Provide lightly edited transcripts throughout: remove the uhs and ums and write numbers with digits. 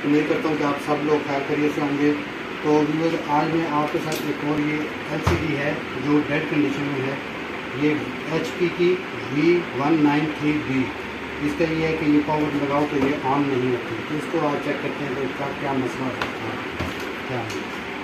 उम्मीद करता हूँ कि आप सब लोग खैर खैरियत से होंगे। तो व्यूअर, आज मैं आपके साथ एक और ये LCD है जो डेड कंडीशन में है। ये HP की V193B। इसका ये है कि ये पावर लगाओ तो ये ऑन नहीं होती। तो इसको आज चेक करते हैं तो इसका क्या मसला है, क्या है।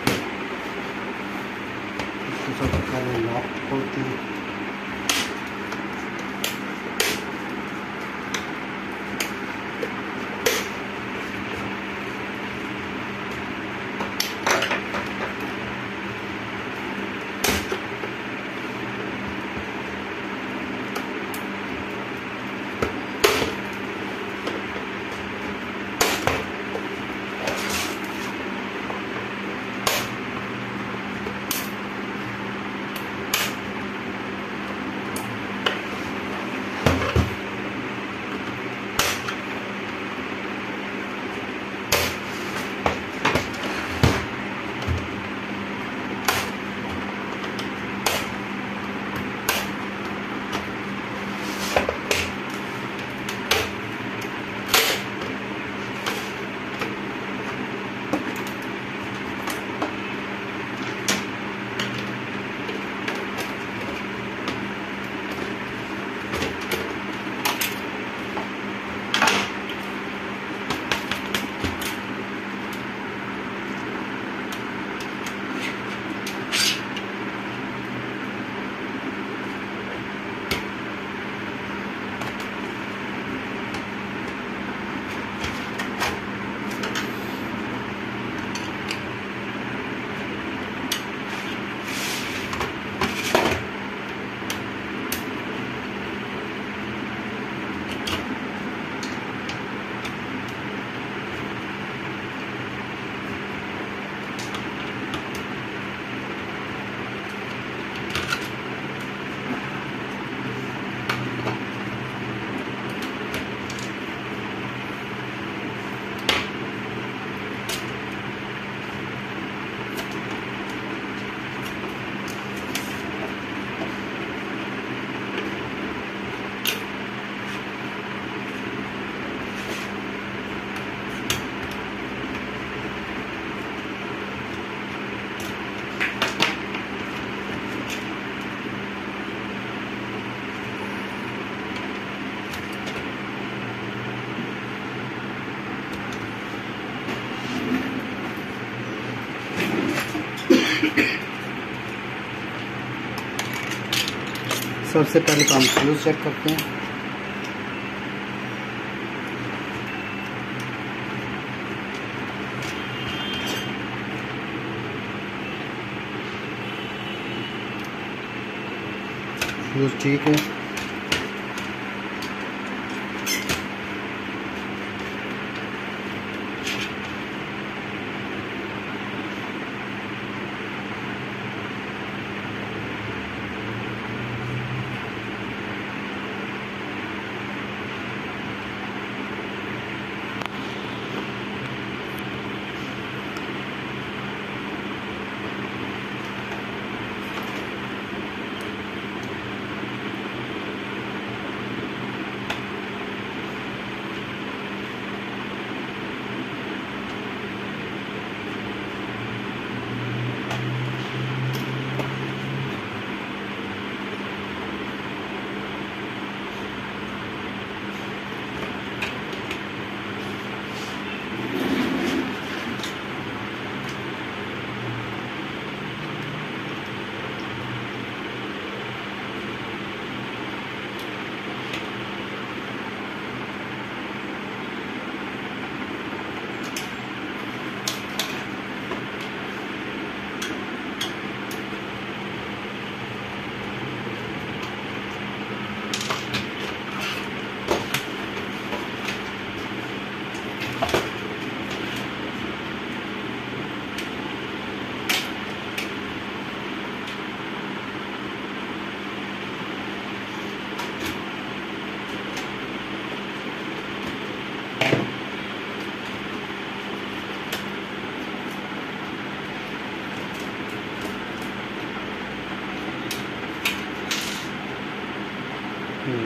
इसको सबसे पहले लॉक खोलते हैं। सबसे पहले तो हम फ्यूज चेक करते हैं। फ्यूज ठीक है।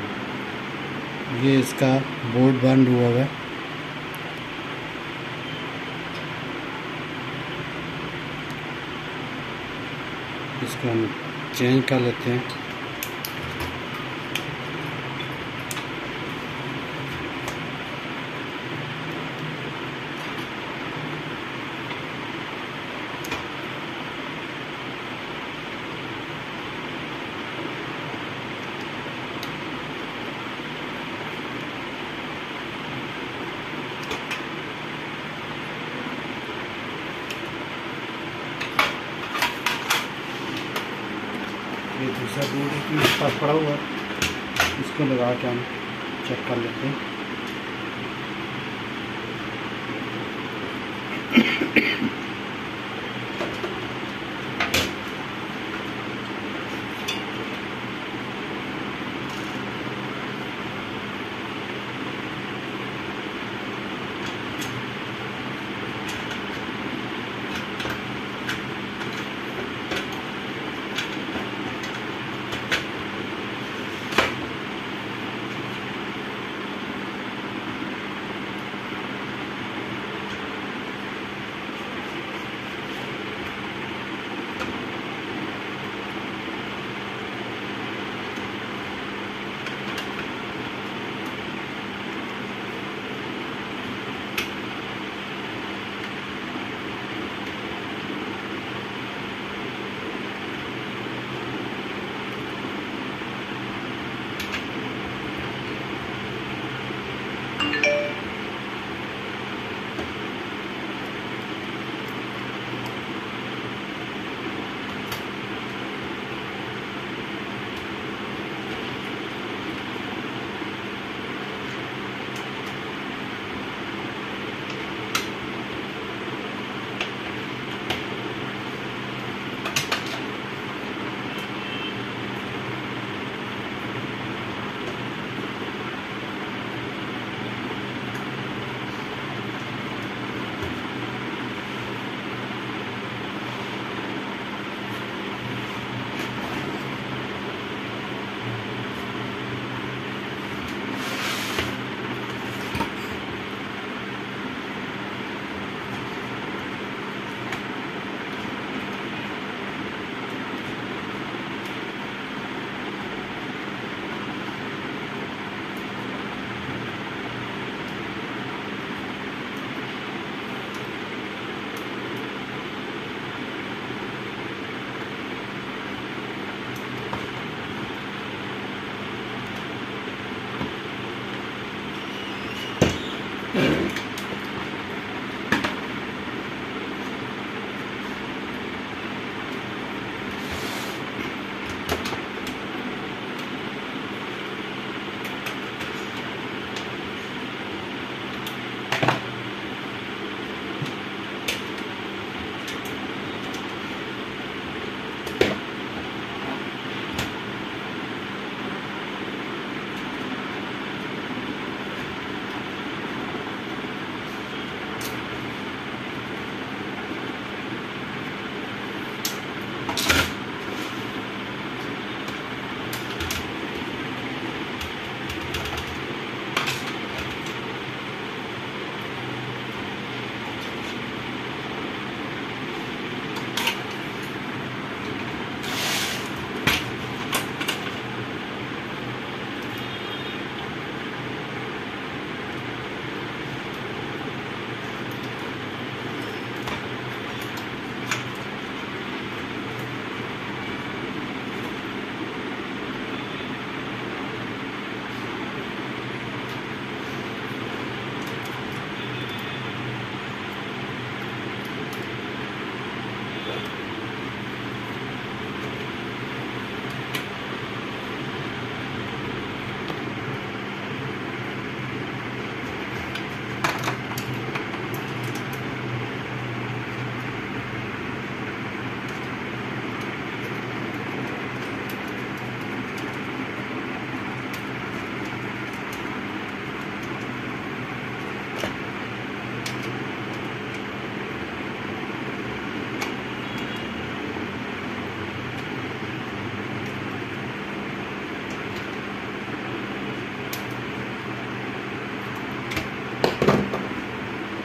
ये इसका बोर्ड बंद हुआ है। इसको हम चेंज कर लेते हैं। ये दूसरा बोर्ड है कि मेरे पास पड़ा हुआ, इसको लगा के हम चेक कर लेते हैं।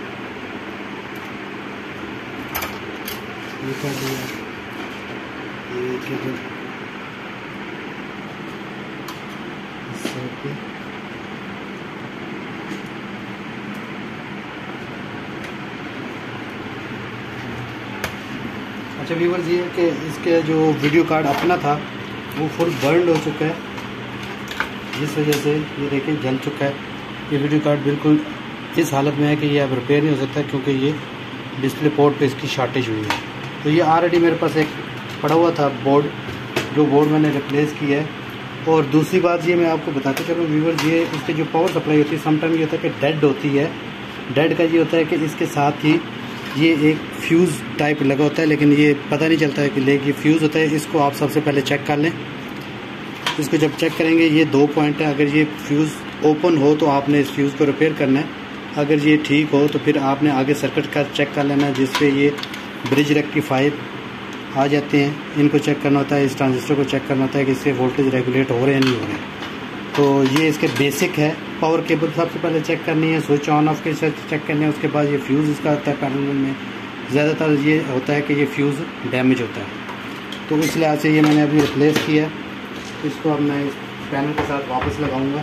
ये कर दिया, ये केबल इस साइड पे। अच्छा व्यूअर्स, ये कि इसके जो वीडियो कार्ड अपना था वो फुल बर्न हो चुका है, जिस वजह से ये देखें जल चुका है। ये वीडियो कार्ड बिल्कुल इस हालत में है कि ये अब रिपेयर नहीं हो सकता, क्योंकि ये डिस्प्ले पोर्ट पे इसकी शॉर्टेज हुई है। तो ये ऑलरेडी मेरे पास एक पड़ा हुआ था बोर्ड, जो बोर्ड मैंने रिप्लेस किया है। और दूसरी बात ये मैं आपको बताते चलूँ व्यूअर्स, ये इसके जो पावर सप्लाई होती है समटाइम ये होता है कि डेड होती है। डेड का ये होता है कि इसके साथ ही ये एक फ्यूज़ टाइप लगा होता है, लेकिन ये पता नहीं चलता है कि लेकिन ये फ्यूज़ होता है। इसको आप सबसे पहले चेक कर लें। इसको जब चेक करेंगे ये 2 पॉइंट है, अगर ये फ्यूज़ ओपन हो तो आपने इस फ्यूज़ को रिपेयर करना है। अगर ये ठीक हो तो फिर आपने आगे सर्किट का चेक कर लेना है, जिसपे ये ब्रिज रेक्टिफायर आ जाते हैं। इनको चेक करना होता है, इस ट्रांजिस्टर को चेक करना होता है कि इससे वोल्टेज रेगुलेट हो रहे हैं नहीं हो रहे हैं। तो ये इसके बेसिक है। पावर केबल सबसे पहले चेक करनी है, स्विच ऑन ऑफ के साथ चेक करना है। उसके बाद ये फ्यूज़ इसका होता है पैरेलल में, ज़्यादातर ये होता है कि ये फ्यूज़ डैमेज होता है। तो इस लिहाज से ये मैंने अभी रिप्लेस किया है। इसको अब मैं इस पैनल के साथ वापस लगाऊंगा।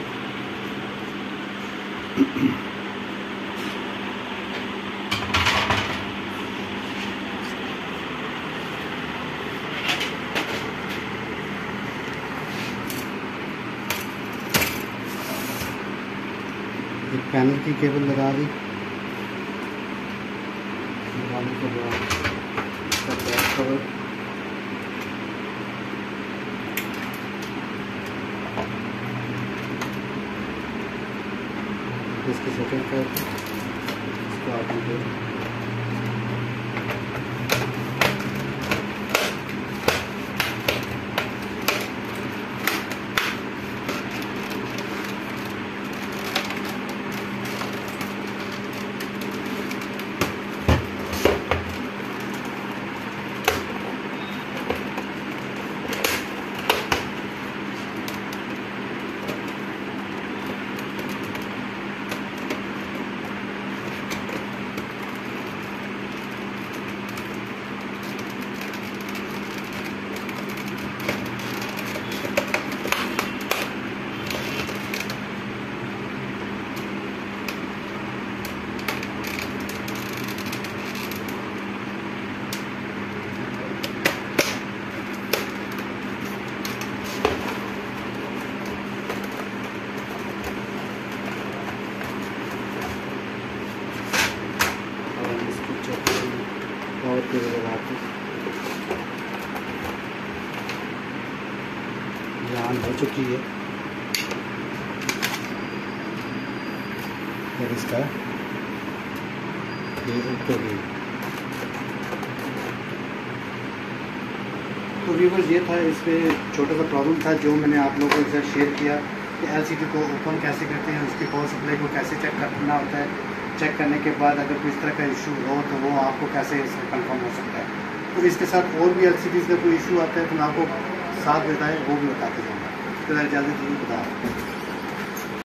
एक पैनल की केबल लगा दी, लगाने के बाद इसका बैक कवर, इसकी सेटिंग करके इसको आगे पावर केबल लगा के ऑन हो चुकी है। और इसका ये ऊपर भी। तो व्यूअर्स, ये था इस पर छोटा सा प्रॉब्लम था जो मैंने आप लोगों के साथ शेयर किया कि एलसीडी को ओपन कैसे करते हैं, उसकी पावर सप्लाई को कैसे चेक करना होता है। चेक करने के बाद अगर कोई इस तरह का इशू हो तो वो आपको कैसे इसमें कंफर्म हो सकता है। तो इसके साथ और भी एलसीडीज़ का कोई इशू आता है तो मैं आपको साथ बताएं, वो भी बताते जाऊँगा। तो जल्दी बता।